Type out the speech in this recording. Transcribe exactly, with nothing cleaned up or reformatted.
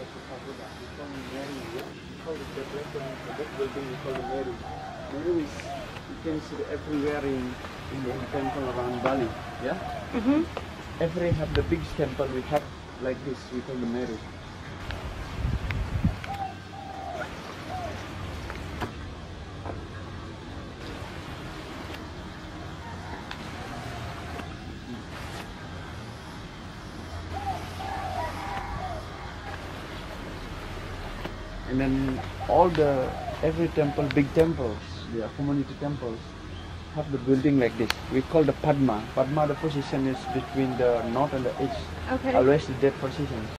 the pagoda. We call it Mary. Yeah? We call it the black one, the black building. We call it Mary. Mary is you can see it everywhere in in the temple around Bali. Yeah. Mm-hmm. Every have the big temple we have like this. We call the Mary. And then all the every temple, big temples, the community temples, have the building like this. We call the Padma. Padma, the position is between the north and the east. Okay. Always the dead position.